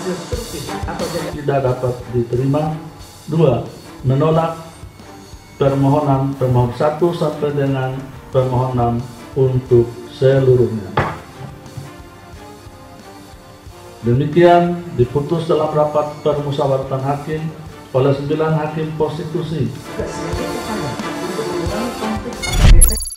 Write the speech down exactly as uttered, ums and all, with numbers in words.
destruktif atau tidak dapat diterima. Dua, menolak permohonan pemohon satu sampai dengan permohonan untuk seluruhnya. Demikian diputus dalam rapat permusyawaratan hakim oleh sembilan hakim konstitusi. juga sebagai upaya untuk mengurangi konflik antar